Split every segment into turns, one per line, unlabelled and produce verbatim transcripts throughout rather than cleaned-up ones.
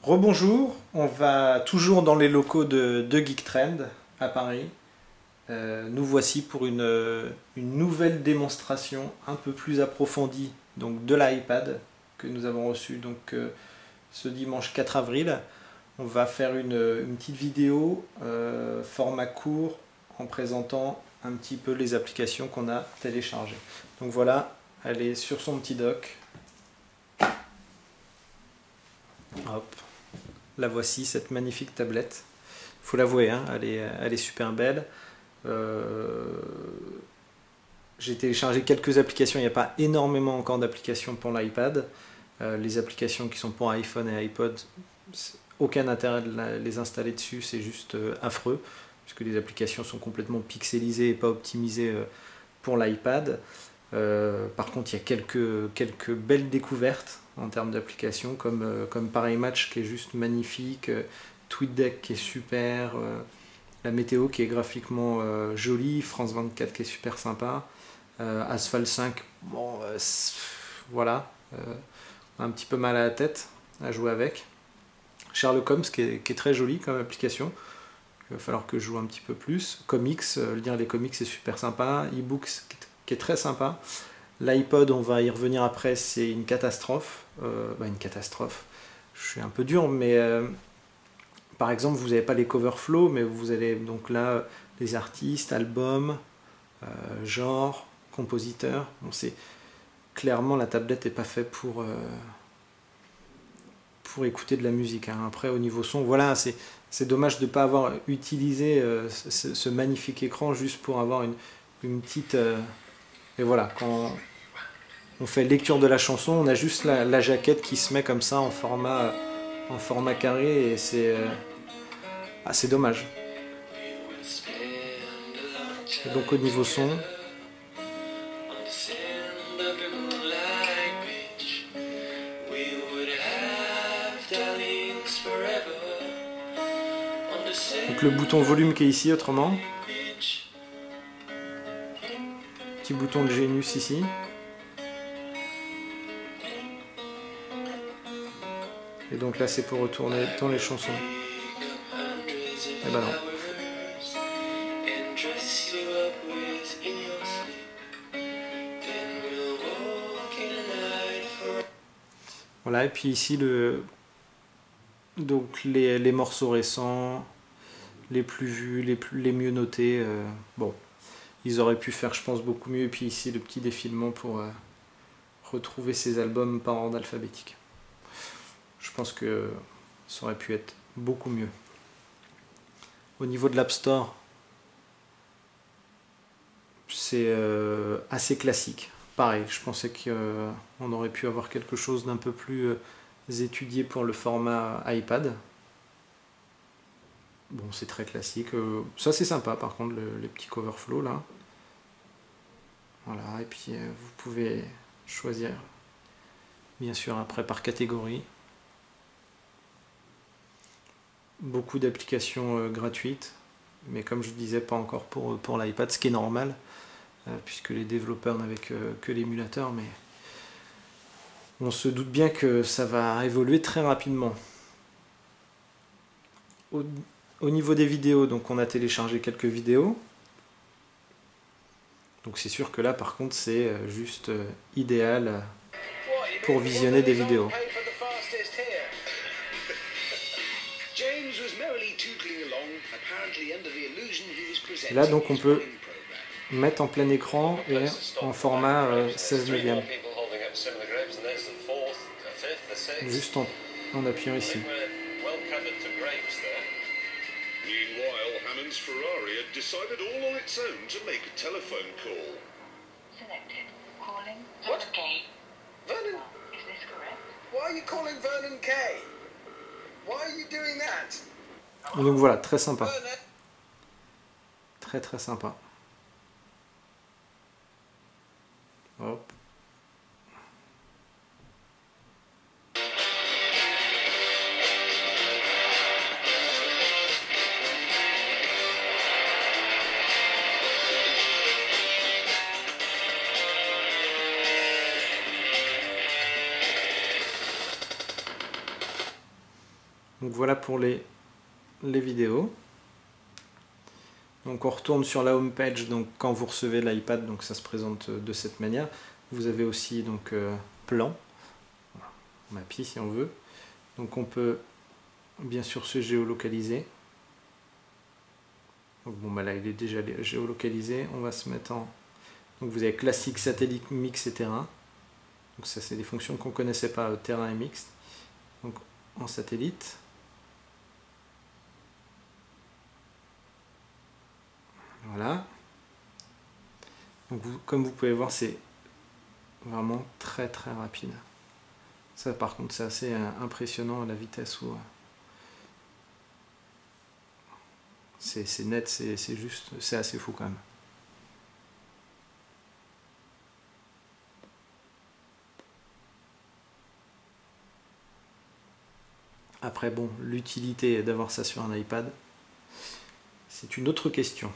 Rebonjour, on va toujours dans les locaux de, de Geek Trend à Paris. Euh, nous voici pour une, une nouvelle démonstration un peu plus approfondie donc, de l'iPad que nous avons reçu donc, euh, ce dimanche quatre avril. On va faire une, une petite vidéo euh, format court en présentant un petit peu les applications qu'on a téléchargées. Donc voilà, elle est sur son petit dock. Hop. La voici, cette magnifique tablette. Il faut l'avouer, hein, elle, est, elle est super belle. Euh, J'ai téléchargé quelques applications, il n'y a pas énormément encore d'applications pour l'iPad. Euh, les applications qui sont pour iPhone et iPod, aucun intérêt de les installer dessus, c'est juste euh, affreux, puisque les applications sont complètement pixelisées et pas optimisées euh, pour l'iPad. Euh, par contre, il y a quelques, quelques belles découvertes en termes d'applications, comme, euh, comme Pareil Match qui est juste magnifique, euh, TweetDeck qui est super, euh, la météo qui est graphiquement euh, jolie, France vingt-quatre qui est super sympa, euh, Asphalt cinq, bon, euh, voilà, euh, un petit peu mal à la tête à jouer avec. Sherlock Holmes qui est, qui est très joli comme application, il va falloir que je joue un petit peu plus. Comics, euh, lire les comics c'est super sympa, eBooks qui est, qui est très sympa. L'iPod, on va y revenir après, c'est une catastrophe. Euh, bah une catastrophe. Je suis un peu dur, mais euh, par exemple, vous n'avez pas les cover flow, mais vous avez donc là les artistes, albums, euh, genre, compositeurs. Bon, c'est clairement la tablette n'est pas faite pour euh, pour écouter de la musique. Hein. Après, au niveau son, voilà, c'est c'est dommage de ne pas avoir utilisé euh, ce, ce magnifique écran juste pour avoir une, une petite. Euh, et voilà, quand on fait lecture de la chanson, on a juste la, la jaquette qui se met comme ça en format, en format carré et c'est euh, ah, c'est dommage. Et donc au niveau son, donc le bouton volume qui est ici autrement, petit bouton de Genius ici. Et donc là c'est pour retourner dans les chansons. Et ben non. Voilà, et puis ici le donc les, les morceaux récents, les plus vus, les, plus, les mieux notés. Euh, bon, ils auraient pu faire je pense beaucoup mieux. Et puis ici le petit défilement pour euh, retrouver ces albums par ordre alphabétique. Je pense que ça aurait pu être beaucoup mieux. Au niveau de l'App Store, c'est euh, assez classique. Pareil, je pensais qu'on euh, aurait pu avoir quelque chose d'un peu plus euh, étudié pour le format iPad. Bon, c'est très classique. Euh, ça, c'est sympa, par contre, le, les petits cover flow, là. Voilà, et puis euh, vous pouvez choisir, bien sûr, après par catégorie. Beaucoup d'applications euh, gratuites, mais comme je disais, pas encore pour, pour l'iPad, ce qui est normal, euh, puisque les développeurs n'avaient que, que l'émulateur, mais on se doute bien que ça va évoluer très rapidement. Au, au niveau des vidéos, donc on a téléchargé quelques vidéos. Donc c'est sûr que là, par contre, c'est juste euh, idéal pour visionner des vidéos. Et là, donc, on peut mettre en plein écran et en format euh, seize neuvième. Juste en, en appuyant ici.
Ferrari had decided all on its own to make a telephone call.
Selected. Calling Vernon Kay.
Vernon?
Is this correct?
Why are you calling Vernon Kay? Why are you doing that?
Et donc voilà, très sympa. Très très sympa. Hop. Donc voilà pour les, les vidéos. Donc on retourne sur la home page, donc quand vous recevez l'iPad, donc ça se présente de cette manière. Vous avez aussi donc euh, plan, on appuie si on veut. Donc on peut bien sûr se géolocaliser. Donc bon bah là il est déjà géolocalisé. On va se mettre en. Donc vous avez classique, satellite, mix et terrain. Donc ça c'est des fonctions qu'on ne connaissait pas, euh, terrain et mixte. Donc en satellite. Voilà. Donc vous, comme vous pouvez voir, c'est vraiment très très rapide. Ça par contre c'est assez euh, impressionnant à la vitesse où euh, c'est net, c'est juste, c'est assez fou quand même. Après bon, l'utilité d'avoir ça sur un iPad, c'est une autre question.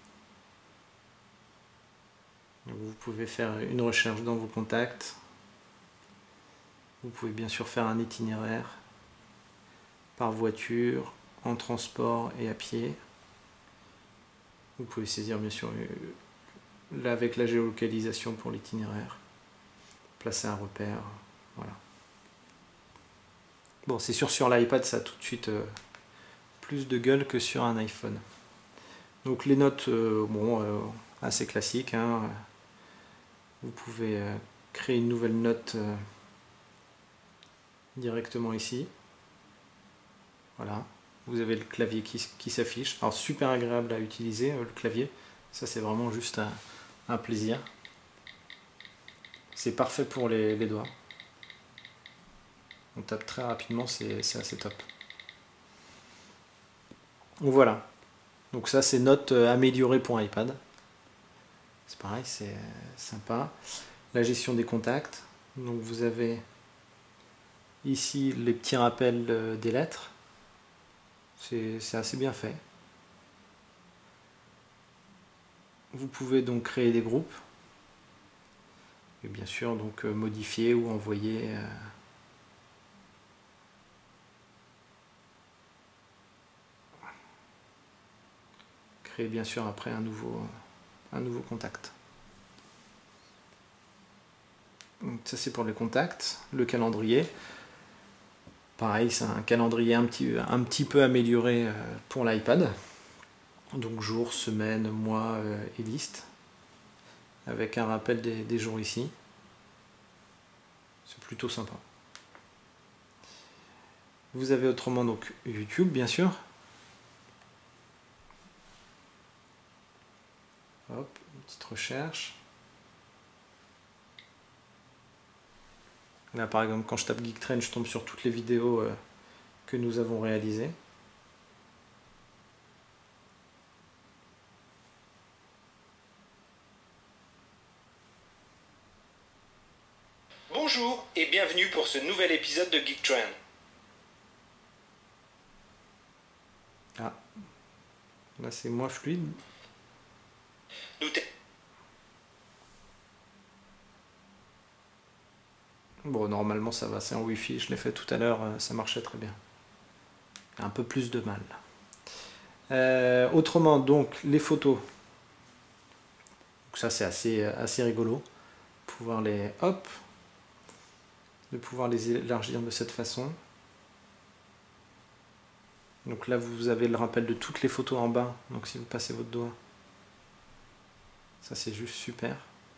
Donc vous pouvez faire une recherche dans vos contacts. Vous pouvez bien sûr faire un itinéraire par voiture, en transport et à pied. Vous pouvez saisir bien sûr là avec la géolocalisation pour l'itinéraire, placer un repère, voilà. Bon, c'est sûr sur l'iPad ça a tout de suite euh, plus de gueule que sur un iPhone. Donc les notes, euh, bon, euh, assez classiques, hein. Vous pouvez euh, créer une nouvelle note euh, directement ici. Voilà, vous avez le clavier qui, qui s'affiche. Alors super agréable à utiliser, euh, le clavier. Ça c'est vraiment juste un, un plaisir. C'est parfait pour les, les doigts. On tape très rapidement, c'est assez top. Donc voilà. Donc ça c'est note euh, améliorée pour iPad. C'est pareil, c'est sympa. La gestion des contacts. Donc vous avez ici les petits rappels euh, des lettres. C'est assez bien fait. Vous pouvez donc créer des groupes. Et bien sûr donc euh, modifier ou envoyer euh, créer bien sûr après un nouveau, un nouveau contact. Donc ça c'est pour les contacts. Le calendrier. Pareil, c'est un calendrier un petit, un petit peu amélioré euh, pour l'iPad. Donc jour, semaine, mois euh, et liste. Avec un rappel des, des jours ici. C'est plutôt sympa. Vous avez autrement donc YouTube bien sûr. Hop, une petite recherche. Là par exemple quand je tape Geektrend, je tombe sur toutes les vidéos euh, que nous avons réalisées.
Bonjour et bienvenue pour ce nouvel épisode de Geektrend.
Ah, là c'est moins fluide.
Nous
Bon, normalement ça va, c'est en Wi-Fi, je l'ai fait tout à l'heure, ça marchait très bien. Un peu plus de mal. Euh, autrement, donc, les photos. Donc ça c'est assez, assez rigolo. Pouvoir les... Hop, de pouvoir les élargir de cette façon. Donc là vous avez le rappel de toutes les photos en bas, donc si vous passez votre doigt, ça c'est juste super.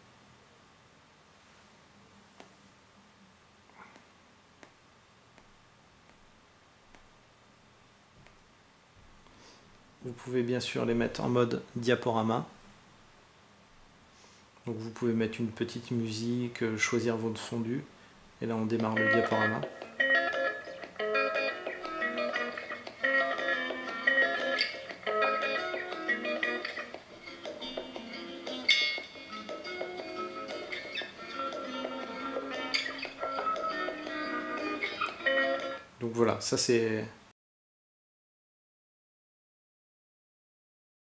Vous pouvez bien sûr les mettre en mode diaporama. Donc vous pouvez mettre une petite musique, choisir votre fondu, et là on démarre le diaporama. Donc voilà, ça c'est